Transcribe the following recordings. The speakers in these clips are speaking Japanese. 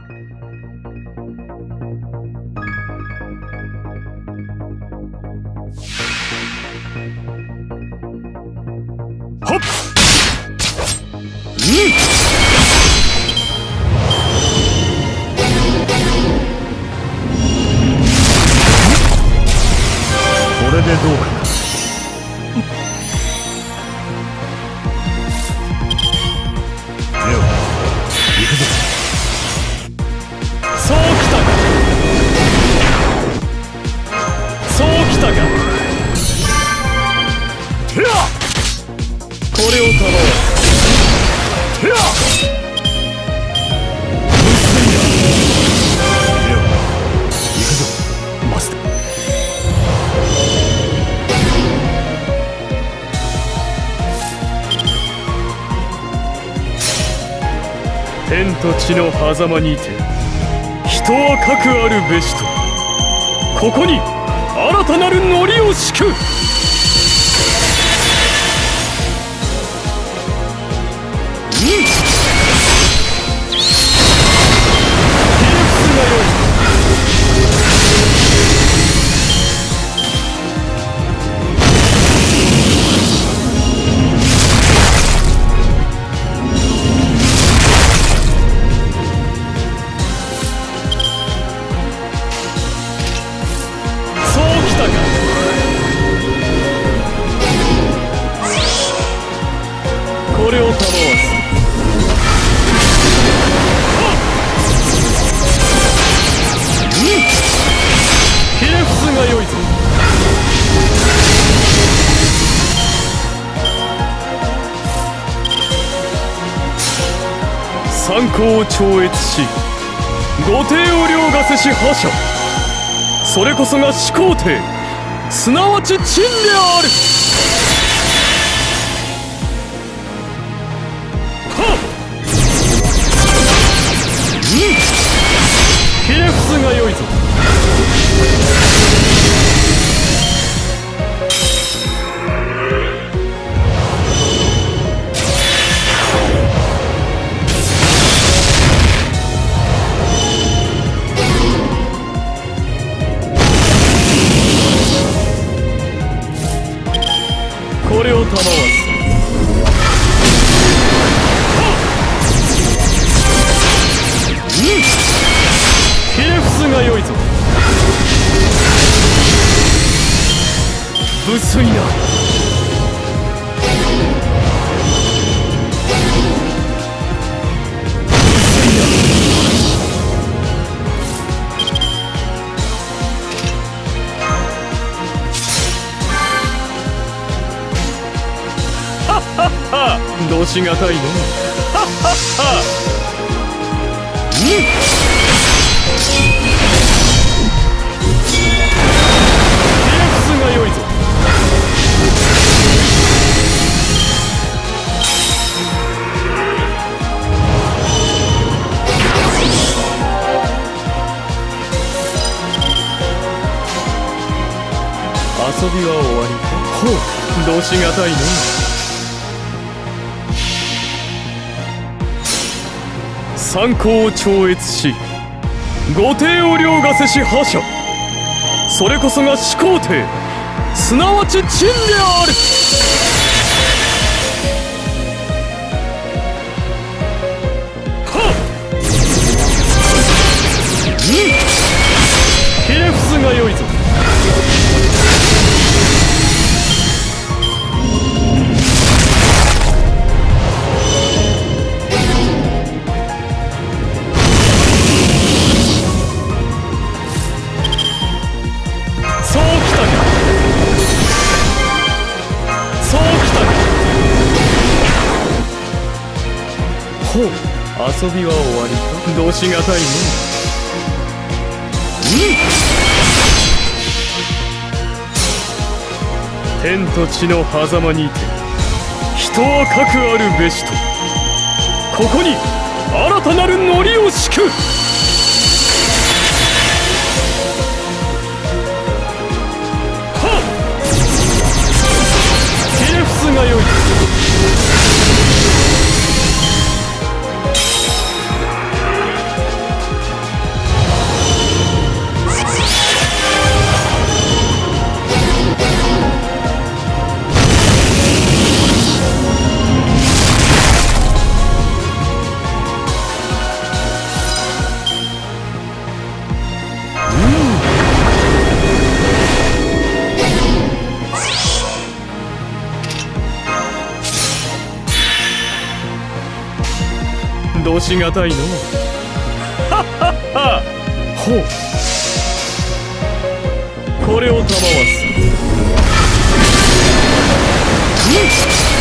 はっ、これでどうかな。レオ、行くぞ。そうきたか、そうきたか。てや、これを頼む。てや、レオ、行くぞ。マスター。天と地の狭間にて人はかくあるべしと、ここに新たなる糊を敷く。これを賜わす。ひれ伏すがよいぞ。参考を超越し、御帝を凌駕せし覇者、それこそが始皇帝、すなわち陳である。ひれ伏すがよいぞ。これを賜わす。ひれ伏すがよいぞ。無粋な。はっはっは、どうしがたいの。はっはっは。がよいぞ。遊びは終わり。ほう、どうしがたいの。参考を超越し、御帝を凌駕せし覇者、それこそが始皇帝、すなわち陳である。はっ、ひれ伏すがよいぞ。ほう、遊びは終わりか。どうしがたいの。天と地の狭間にて人はかくあるべしと、ここに新たなる糊を敷く。はっ、ひれ伏すがよい。 どしがたいの。はっはっは。ほう、これを賜す。うん、イエ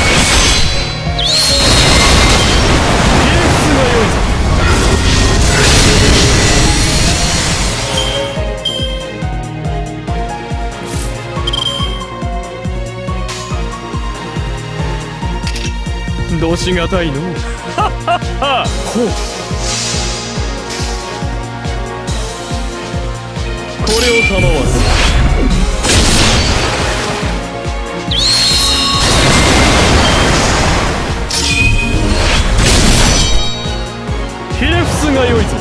スがよいぞ。どしがたいの。はっはっは。ほう、これを賜す。ひれ伏すがよいぞ。